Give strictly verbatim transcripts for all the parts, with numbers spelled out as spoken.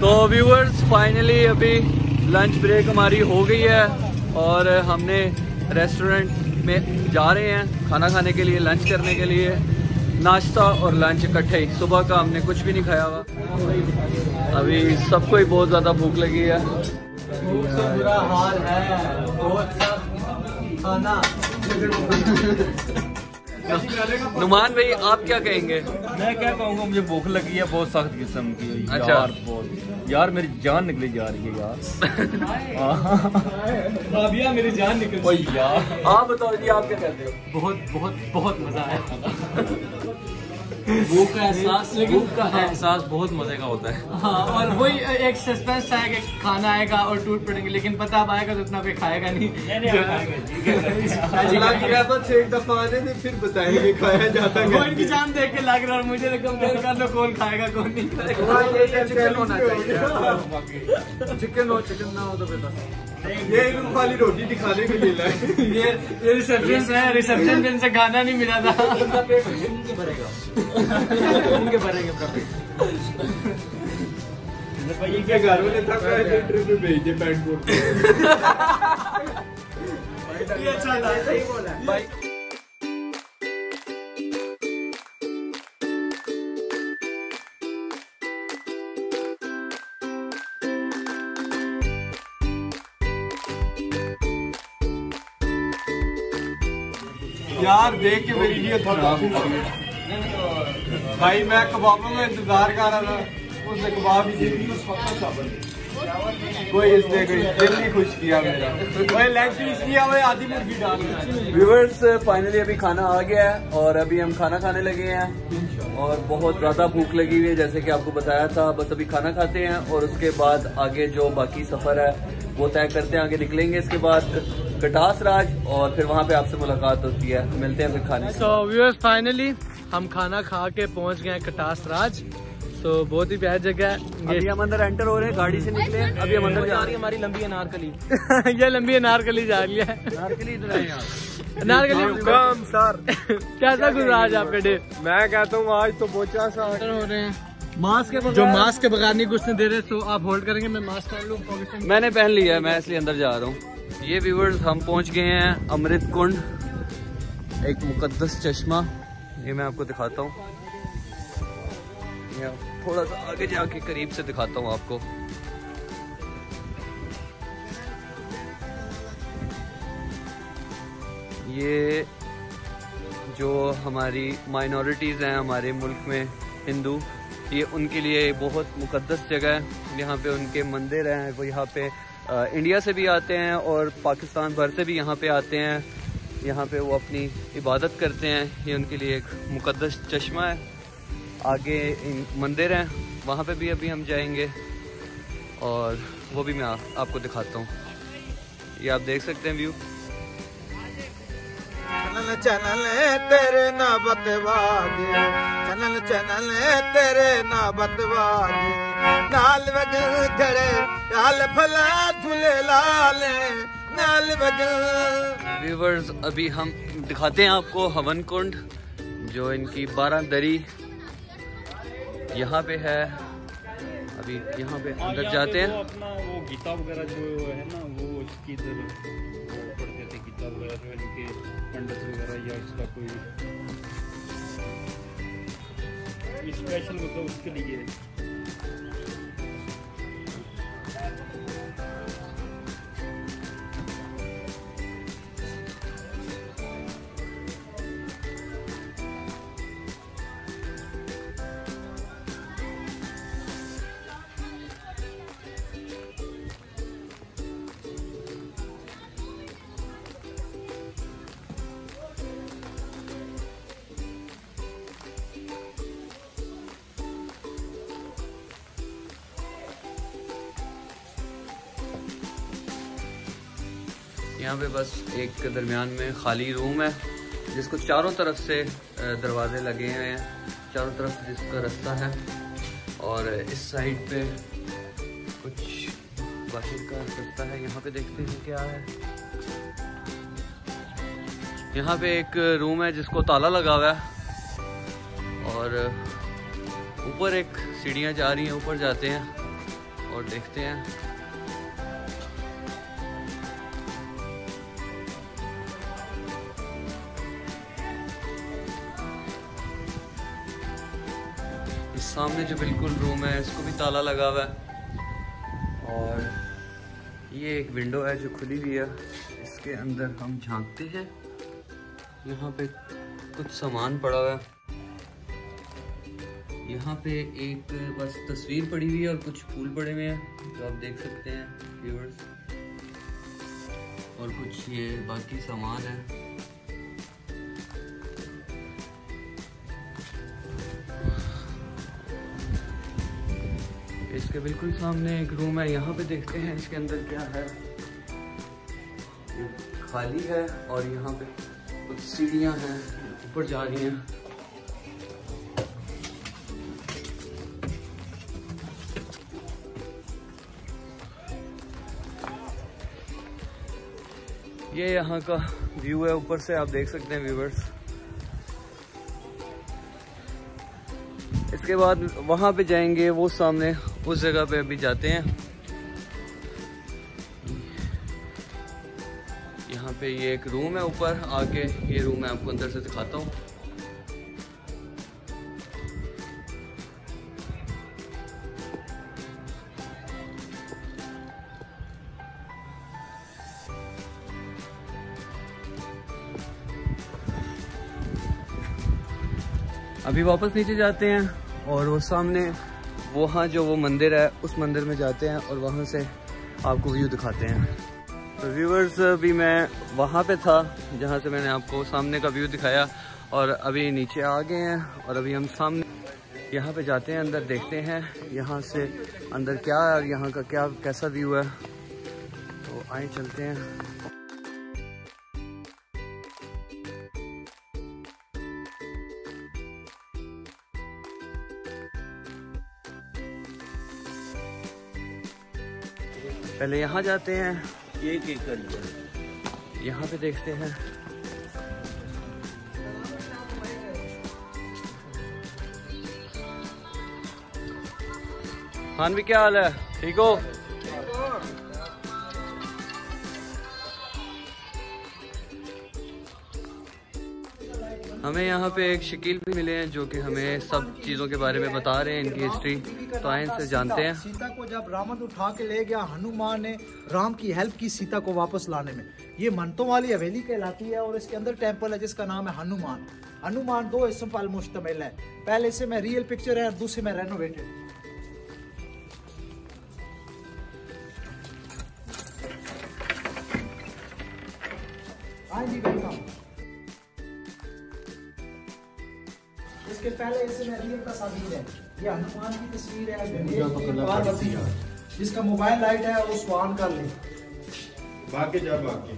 तो viewers finally अभी lunch break हमारी हो गई है और हमने रेस्टोरेंट में जा रहे हैं खाना खाने के लिए, लंच करने के लिए। नाश्ता और लंच इकट्ठे ही, सुबह का हमने कुछ भी नहीं खाया हुआ। अभी सबको ही बहुत ज़्यादा भूख लगी है। भूख से बुरा हाल है, बहुत सा खाना। नुमान भाई आप क्या कहेंगे? मैं क्या कहूँगा, मुझे भूख लगी है बहुत सख्त किस्म की। अच्छा। यार बहुत यार मेरी जान निकली जा रही है यार। मेरी जान निकली यार। आप बताओ जी, आप क्या कहते हो? बहुत बहुत बहुत मजा आया। भूख का एहसास, भूख का एहसास बहुत मजे का होता है। हाँ, और वही एक सस्पेंस था कि खाना आएगा और टूट पड़ेंगे, लेकिन पता अब आएगा तो इतना पे खाएगा नहीं। एक दफा आने थे फिर बताएंगे खाया जाता है। वो इनकी जान देख के लग रहा है और मुझे कंपेयर कर लो कौन खाएगा कौन नहीं खाएगा। चिकन होना चाहिए। चिकन हो, चिकन ना हो तो बेटा ये खाली रोटी दिखाने के लिए लाए। ये ये रिसेप्शन है, रिसेप्शन में इनसे खाना नहीं मिला था। इनका पेट सुन के भरेगा, सुन के भरेंगे अपना पेट। ये क्या घर में था, थिएटर में भेज दे पैंट कोट। ये अच्छा था, सही बोला भाई। यार देख के मेरी नीयत खराब हो गई भाई। मैं कबाबों में इंतजार कर रहा था, उसने कबाब ही कोई इसने कोई दिल नहीं खुश किया मेरा। कोई लेग पीस किया, वो आधी मुर्गी डाल दी। व्यूअर्स फाइनली अभी खाना आ गया है और अभी हम खाना खाने लगे हैं और बहुत ज़्यादा भूख लगी हुई है, जैसे कि आपको बताया था। बस अभी खाना खाते हैं और उसके बाद आगे जो बाकी सफ़र है वो तय करते हैं, आगे निकलेंगे। इसके बाद कटास राज और फिर वहाँ पे आपसे मुलाकात होती है। मिलते हैं फिर खाने। सो व्यूअर्स फाइनली हम खाना खा के पहुँच गए कटास राज। तो बहुत ही प्यारी जगह है। अभी हम अंदर एंटर हो रहे हैं, गाड़ी से निकले हैं, अभी हम अंदर जा रही है। हमारी लंबी अनारकली ये लंबी अनारकली जा रही है। अनारकली इधर है यार। अनारकली कम सर कैसा गुजरा आज आपका डे? मैं कहता हूँ आज तो बहुत सा हो रहे हैं मास्क के जो मास्क के बगैर नहीं घुसने दे रहे, तो आप होल्ड करेंगे, मैं मास्क पहन लूँ। मैंने पहन लिया है, मैं इसलिए अंदर जा रहा हूँ। ये व्यूअर्स हम पहुँच गए हैं अमृत कुंड, एक मुकद्दस चश्मा। ये मैं आपको दिखाता हूँ, थोड़ा सा आगे जाके करीब से दिखाता हूँ आपको। ये जो हमारी माइनॉरिटीज़ हैं हमारे मुल्क में, हिंदू, ये उनके लिए बहुत मुकद्दस जगह है। यहाँ पे उनके मंदिर हैं, वो यहाँ पे आ, इंडिया से भी आते हैं और पाकिस्तान भर से भी यहाँ पे आते हैं। यहाँ पे वो अपनी इबादत करते हैं। ये उनके लिए एक मुकद्दस चश्मा है। आगे इन मंदिर हैं, वहाँ पे भी अभी हम जाएंगे और वो भी मैं आ, आपको दिखाता हूँ। ये आप देख सकते हैं व्यू। चैनल चैनल तेरे ना बतवागे, चैनल चैनल तेरे ना बतवागे, नाल वग खड़े लाल फला झूले लाल नाल वग। व्यूवर्स अभी हम दिखाते हैं आपको हवन कुंड, जो इनकी बारह दरी यहाँ पे है। अभी यहाँ पे अंदर जाते हैं। अपना वो गीता वगैरह जो है ना, वो इसकी इधर पढ़ते थे, गीता वगैरह जो इनके पंडित वगैरह या इसका कोई स्पेशल मतलब उसके लिए। यहाँ पे बस एक दरमियान में खाली रूम है, जिसको चारों तरफ से दरवाजे लगे हुए हैं, चारों तरफ से जिसका रास्ता है। और इस साइड पे कुछ बाहर का रास्ता है। यहाँ पे देखते हैं क्या है। यहाँ पे एक रूम है जिसको ताला लगा हुआ है और ऊपर एक सीढ़ियाँ जा रही हैं, ऊपर जाते हैं। और देखते हैं। इस सामने जो बिल्कुल रूम है इसको भी ताला लगा हुआ है और ये एक विंडो है जो खुली हुई है। इसके अंदर हम झांकते हैं। यहाँ पे कुछ सामान पड़ा हुआ है। यहाँ पे एक बस तस्वीर पड़ी हुई है और कुछ फूल पड़े हुए हैं जो आप देख सकते हैं व्यूअर्स, और कुछ ये बाकी सामान है। इसके बिल्कुल सामने एक रूम है। यहाँ पे देखते हैं इसके अंदर क्या है। ये खाली है और यहाँ पे कुछ सीढ़ियाँ हैं ऊपर जा रही हैं। ये यहाँ का व्यू है, ऊपर से आप देख सकते हैं व्यूअर्स। इसके बाद वहाँ पे जाएंगे, वो सामने उस जगह पे अभी जाते हैं। यहाँ पे ये एक रूम है ऊपर, आके ये रूम मैं आपको अंदर से दिखाता हूँ। अभी वापस नीचे जाते हैं और वो सामने वहाँ जो वो मंदिर है उस मंदिर में जाते हैं और वहाँ से आपको व्यू दिखाते हैं। तो व्यूअर्स, अभी मैं वहाँ पे था जहाँ से मैंने आपको सामने का व्यू दिखाया और अभी नीचे आ गए हैं और अभी हम सामने यहाँ पे जाते हैं, अंदर देखते हैं यहाँ से अंदर क्या है और यहाँ का क्या कैसा व्यू है। तो आए चलते हैं। पहले यहाँ जाते हैं, एक एक कर यहाँ पे देखते हैं। हान भी क्या हाल है, ठीक हो? हमें यहाँ पे एक शकील भी मिले हैं जो कि हमें सब चीज़ों के बारे में बता रहे हैं, इनकी हिस्ट्री। तो आए इनसे जानते हैं। सीता को जब रावण उठा के ले गया, हनुमान ने राम की हेल्प की सीता को वापस लाने में। ये मंतों वाली हवेली कहलाती है और इसके अंदर टेम्पल है जिसका नाम है हनुमान। हनुमान दो हिस्सों पर मुश्तमिल है। पहले से में रियल पिक्चर है और दूसरे में रेनोवेटेड। हाँ जी वेलकम। इसके पहले इससे में रियल तस्वीर है। ये हनुमान की तस्वीर है, पार्वती है। जिसका मोबाइल लाइट है उसको ऑन कर ले। बाकी जा बाकी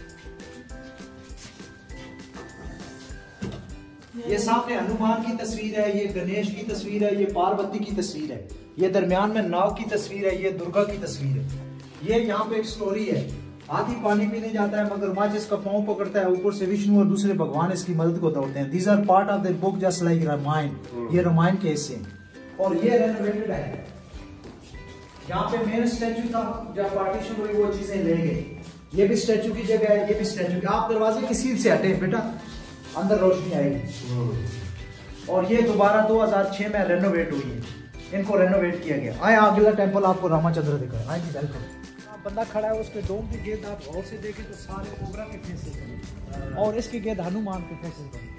ये सामने हनुमान की तस्वीर है, ये गणेश की तस्वीर है, ये पार्वती की तस्वीर है, ये दरमियान में नाव की तस्वीर है, ये दुर्गा की तस्वीर है। ये यहाँ पे एक स्टोरी है। हाथी पानी पीने जाता है, मगरमच्छ इसका पांव पकड़ता है, ऊपर से विष्णु और दूसरे भगवान इसकी मदद को दौड़ते हैं। These are part of the book just like Ramayana. ये रामायण के हिस्से और ये रेनोवेटेड है। यहाँ पे मेन स्टैचू था, जब पार्टीशन हुई वो चीजें ले गए। ये भी स्टैचू की जगह है, ये भी स्टैचू की। आप दरवाजे की सीट से हटे बेटा, अंदर रोशनी आएगी। और ये दोबारा दो हज़ार छह में रेनोवेट हुई है। इनको रेनोवेट किया गया। आए अगला टेम्पल आपको रामाचंद्र दिखा है। जी वेलकम। बंदा खड़ा है, उसके डोम की गेंद आप गौर से देखें तो सारे कोबरा के फेसेस बने और इसकी गेंद हनुमान के फेसेस बने।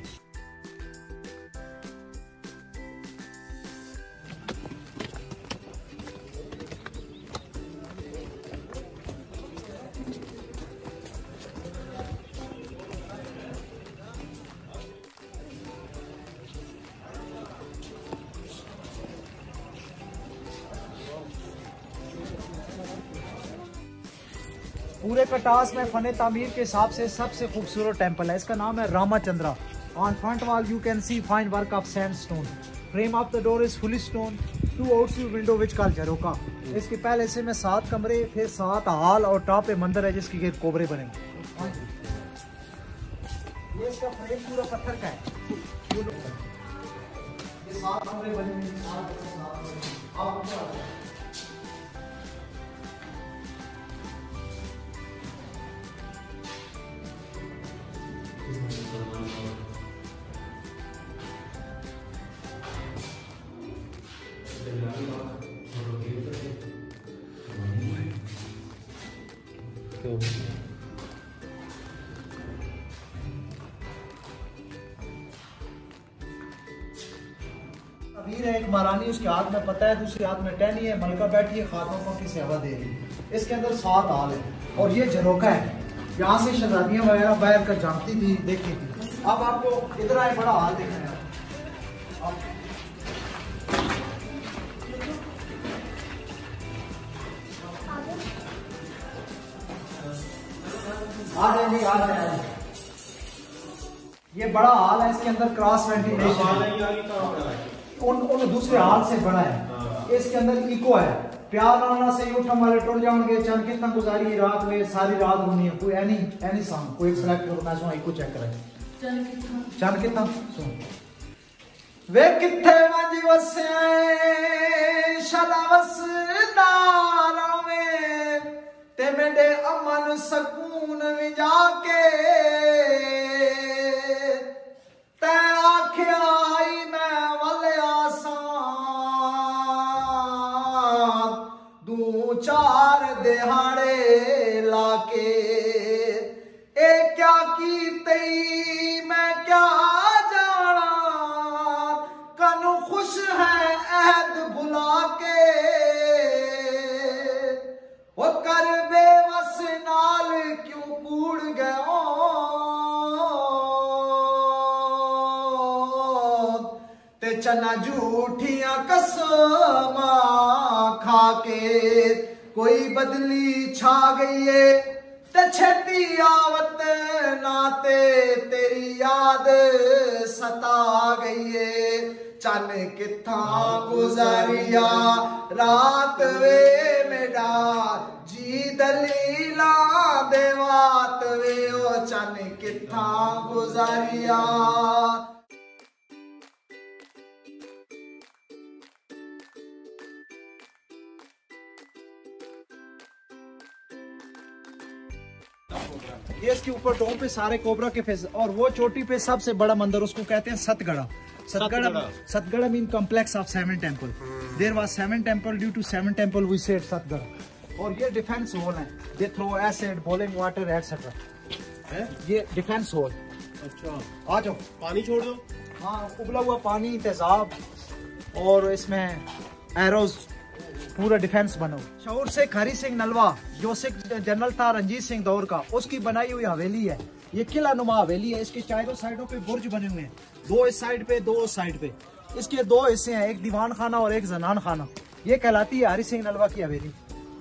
पूरे कटास में फने तामीर के हिसाब से सबसे खूबसूरत टेंपल है। इसका नाम है Ramachandra. On front wall you can see fine work of sandstone. Frame of the door is fully stone. To outside window which called jharokha. इसके पहले से में सात कमरे, फिर सात हॉल और टॉप पे मंदिर है जिसकी गेट कोबरे बनेंगे। ये इसका फ्रेम पूरा पत्थर का है। ये सात कमरे बने हुए हैं। तो अमीर है एक महारानी, उसके हाथ में पता है, दूसरे हाथ में टहनी है, मलका बैठी है, खातों की सेवा दे रही है। इसके अंदर सात हाल है और ये झरोखा है, यहाँ से शहजादियाँ वगैरह बैठ कर जानती थी, देखती थी। अब आपको इधर आए बड़ा हाल देखना है। आ जाएंगे आ जाएंगे। ये बड़ा हाल है, इसके अंदर क्रॉस वेंटिलेशन उन उन दूसरे हाल से बड़ा है। इसके अंदर इको है, प्यार नाना से उठ हमारे टुट जाओगे, चंद कितना गुजारी रात में, सारी रात होनी है। कोई एनी एनी सॉन्ग कोई सिलेक्ट करो, मैं सुना इको चेक कराए चंद कितना सुन। वे किथे मंज वसे शलावस नारावे ते मेरे अमन सकून में जाके ते आख्या आई मैं वाले आसान दू चार दिहाड़े लाके ए क्या की तई मैं क्या जाना कनु खुश है अहद भुला के वो कर बेवस नाल क्यों कूड़ गयो ते चना झूठियां कसमा खा के कोई बदली छा गई है ते छेती आवत नाते तेरी याद सता गई है। चन किथा गुजारिया रात वे मेरा जी दलीला देवात वे ओ चन किथा गुजारिया। ये इसके ऊपर टॉप पे सारे कोबरा के फेस और वो चोटी पे सबसे बड़ा मंदिर उसको कहते हैं Satgadha. Satgadha Satgadha mean complex of seven temple. There was seven temple due to seven temple we said Satgadh. और ये डिफेंस होल है, they throw acid boiling water etcetera. ये डिफेंस होल। अच्छा आ जाओ पानी छोड़ दो। हाँ उबला हुआ पानी, तेजाब और इसमें एरोज, पूरा डिफेंस बनो। शहूर से हरी सिंह नलवा जो सिख जनरल था रंजीत सिंह दौर का, उसकी बनाई हुई हवेली है। ये किला नुमा हवेली है, इसके चारों साइडों पे बुर्ज बने हुए हैं, दो इस साइड पे दो उस साइड पे। इसके दो हिस्से हैं, एक दीवान खाना और एक जनान खाना। ये कहलाती है हरी सिंह नलवा की हवेली।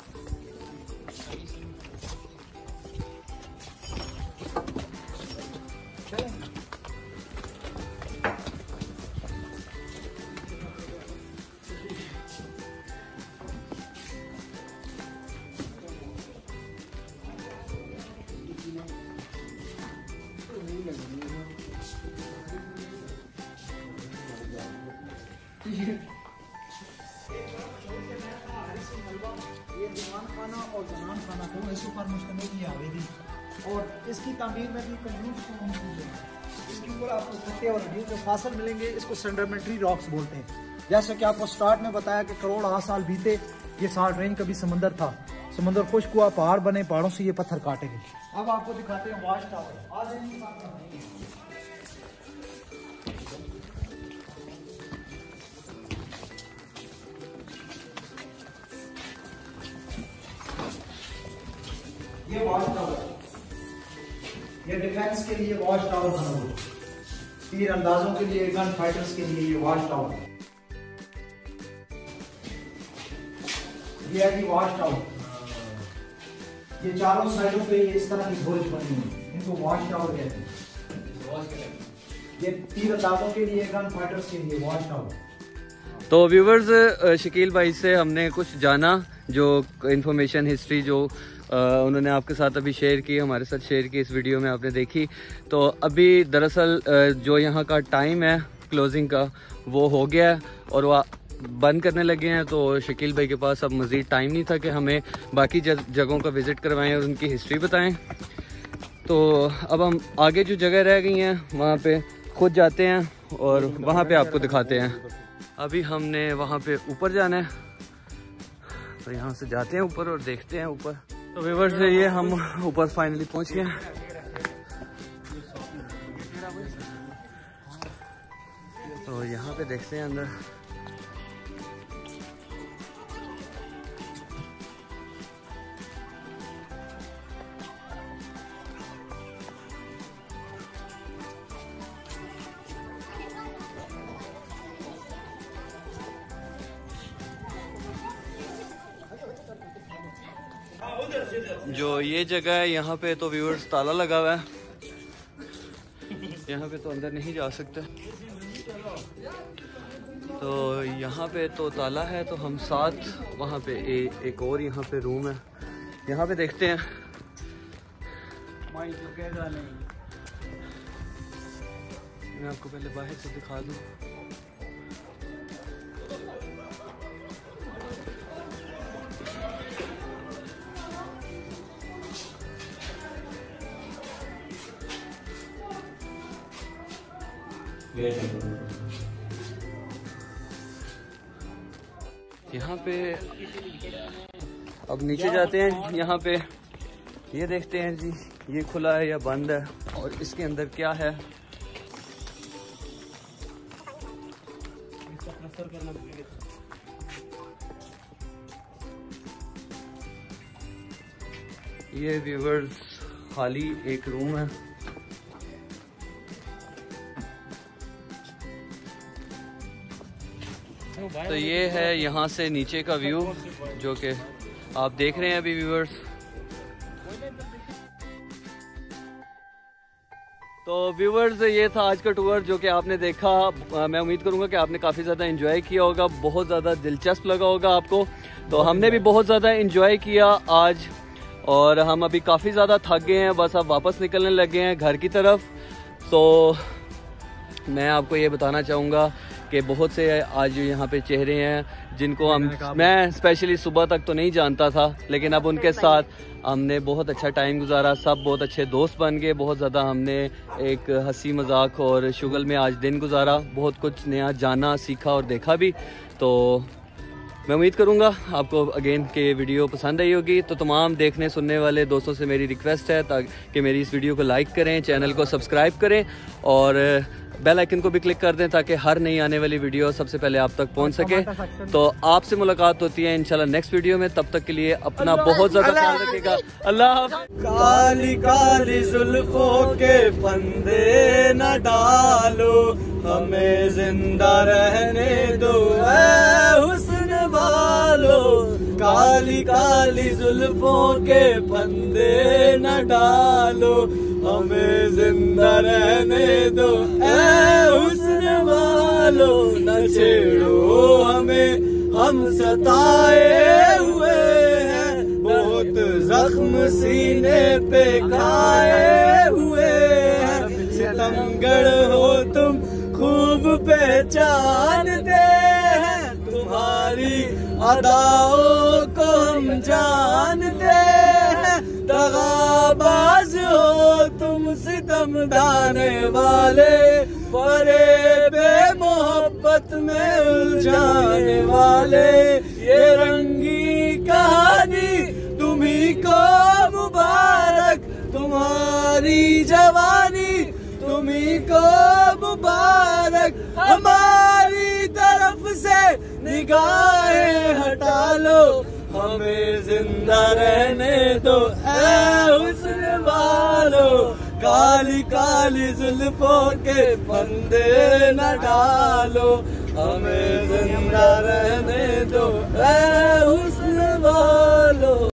ये दीवान खाना और जनान खाना दो हिस्सों पर मुश्तमिल ये हवेली और इसकी तामीर में भी कंजूस को इसके ऊपर आपको पत्ते और हड्डियों के फासल मिलेंगे। इसको सेडिमेंट्री रॉक्स बोलते हैं। जैसे कि आपको स्टार्ट में बताया कि करोड़ आठ साल बीते, ये साल ट्रेन कभी समंदर था, समंदर खुश्क हुआ, पहाड़ बने, पहाड़ों से ये पत्थर काटेंगे। अब आपको दिखाते हैं वॉच टावर। आज ये वॉच टावर, ये डिफेंस के लिए वॉच टावर बना हुआ, तीर अंदाजों के लिए, गन फाइटर्स के लिए ये वॉच टावर। ये है कि वॉच टावर, ये चारों साइडों पे इस तरह की बुर्ज बनी हुई, इनको वॉच टावर कहते हैं। ये तीर अंदाजों के लिए, गन फाइटर्स के लिए वॉच टावर। तो व्यूवर्स, शकील भाई से हमने कुछ जाना, जो इन्फॉर्मेशन हिस्ट्री जो आ, उन्होंने आपके साथ अभी शेयर की, हमारे साथ शेयर की, इस वीडियो में आपने देखी। तो अभी दरअसल जो यहाँ का टाइम है क्लोजिंग का वो हो गया है और वो बंद करने लगे हैं। तो शकील भाई के पास अब मज़ीद टाइम नहीं था कि हमें बाकी जगहों का विज़िट करवाएं और उनकी हिस्ट्री बताएं। तो अब हम आगे जो जगह रह गई हैं वहाँ पे खुद जाते हैं और वहाँ पे आपको दिखाते हैं। अभी हमने वहाँ पे ऊपर जाना है, तो यहाँ से जाते हैं ऊपर और देखते हैं ऊपर। तो व्यूअर्स से ये हम ऊपर फाइनली पहुंच गए। तो यहाँ पे देखते हैं अंदर। जो ये जगह है यहाँ पे तो व्यूअर्स ताला लगा हुआ है, यहाँ पे तो अंदर नहीं जा सकते। तो यहाँ पे तो ताला है, तो हम साथ वहाँ पे ए, एक और यहाँ पे रूम है, यहाँ पे देखते हैं। मैं आपको पहले बाहर से दिखा दूँ। यहाँ पे अब नीचे जाते हैं। यहाँ पे ये देखते हैं जी, ये खुला है या बंद है और इसके अंदर क्या है। ये व्यूअर्स खाली एक रूम है। तो ये है यहाँ से नीचे का व्यू जो कि आप देख रहे हैं अभी व्यूअर्स। तो व्यूअर्स ये था आज का टूर जो कि आपने देखा। मैं उम्मीद करूंगा कि आपने काफ़ी ज़्यादा एंजॉय किया होगा, बहुत ज़्यादा दिलचस्प लगा होगा आपको। तो हमने भी बहुत ज़्यादा एंजॉय किया आज, और हम अभी काफ़ी ज़्यादा थक गए हैं, बस अब वापस निकलने लगे हैं घर की तरफ। तो मैं आपको ये बताना चाहूँगा कि बहुत से आज यहाँ पे चेहरे हैं जिनको हम मैं स्पेशली सुबह तक तो नहीं जानता था, लेकिन अब उनके साथ हमने बहुत अच्छा टाइम गुजारा। सब बहुत अच्छे दोस्त बन गए, बहुत ज़्यादा हमने एक हंसी मजाक और शुगल में आज दिन गुजारा, बहुत कुछ नया जाना, सीखा और देखा भी। तो मैं उम्मीद करूँगा आपको अगेन के वीडियो पसंद आई होगी। तो तमाम देखने सुनने वाले दोस्तों से मेरी रिक्वेस्ट है ताकि मेरी इस वीडियो को लाइक करें, चैनल को सब्सक्राइब करें और बेल आइकन को भी क्लिक कर दें ताकि हर नई आने वाली वीडियो सबसे पहले आप तक पहुंच सके। तो आपसे मुलाकात होती है इंशाल्लाह नेक्स्ट वीडियो में। तब तक के लिए अपना बहुत ज्यादा ख्याल रखिएगा। अल्लाह। काली काली जुल्फों के फंदे न डालो, हमें जिंदा रहने दो ऐ हुस्न वालो। काली काली जुल्फों के फंदे न डालो, हमें जिंदा रहने दो ऐ हुस्न वालो। न छेड़ो हमें, हम सताए हुए हैं, बहुत जख्म सीने पे खाए हुए हैं। सितमगर हो तुम खूब पहचानते हैं, तुम्हारी अदाओं को हम जानते हैं। दगाबाज हो तुम, सितम ढाने वाले, फरेबे मोहब्बत में उलझाने वाले। ये रंगी कहानी तुम्ही को मुबारक, तुम्हारी जवानी तुम्ही को मुबारक। हमारी तरफ से निगाहें हटा लो, हमें जिंदा रहने दो ऐ हुस्न वालो। काली काली जुल्फों के फंदे न डालो, हमें जिंदा रहने दो ऐ हुस्न वालो।